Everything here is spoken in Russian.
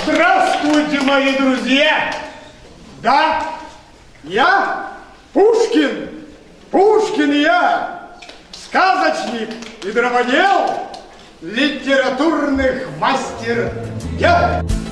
Здравствуйте, мои друзья! Да, я Пушкин. Пушкин я, сказочник и дроводел, литературных мастер дел.